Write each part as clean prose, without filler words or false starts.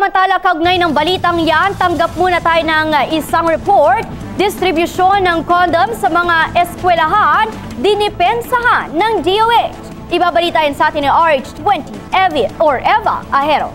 Samantala, kaugnay ng balitang yan, tanggap muna tayo ng isang report. Distribusyon ng condom sa mga eskwelahan, dinipensahan ng DOH. Ibabalitain sa atin ni RH20, Eva Ahero.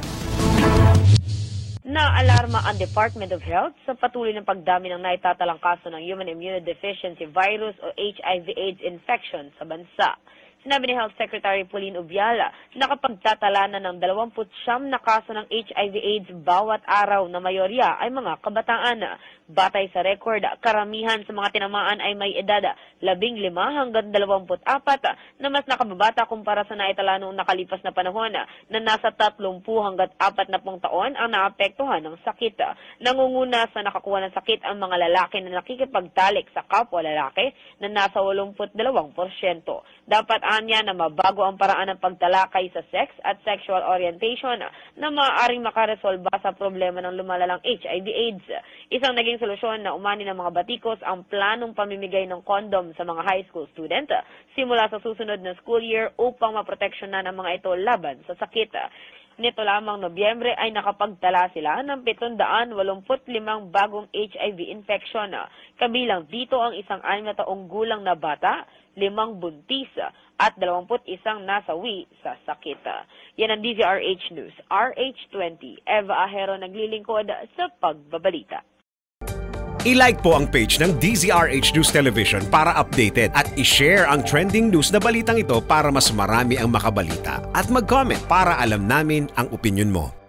Naalarma ang Department of Health sa patuloy ng pagdami ng naitatalang kaso ng Human Immunodeficiency Virus o HIV/AIDS infection sa bansa. Sinabi ni Health Secretary Pauline Ubiala na nakapagtatala na ng 29 na kaso ng HIV/AIDS bawat araw na mayorya ay mga kabataan. Batay sa record, karamihan sa mga tinamaan ay may edad 15 hanggang 24 na mas nakababata kumpara sa naitala noong nakalipas na panahon na nasa 30 hanggang 40 taon ang naapektuhan ng sakit. Nangunguna sa nakakuha ng sakit ang mga lalaki na nakikipagtalik sa kapwa lalaki na nasa 82%. Dapat anya na mabago ang paraan ng pagtalakay sa sex at sexual orientation na maaaring makaresolba sa problema ng lumalalang HIV/AIDS. Isang naging solusyon na umani ng mga batikos ang planong pamimigay ng kondom sa mga high school student simula sa susunod na school year upang maproteksyonan ang mga ito laban sa sakit. Nito lamang Nobyembre ay nakapagtala sila ng 785 bagong HIV infection. Kabilang dito ang isang 6 na taong gulang na bata, 5 buntis at 21 nasawi sa sakit. Yan ang DZRH News. RH20, Eva Ahero naglilingkod sa pagbabalita. I-like po ang page ng DZRH News Television para updated at i-share ang trending news na balitang ito para mas marami ang makabalita. At mag-comment para alam namin ang opinion mo.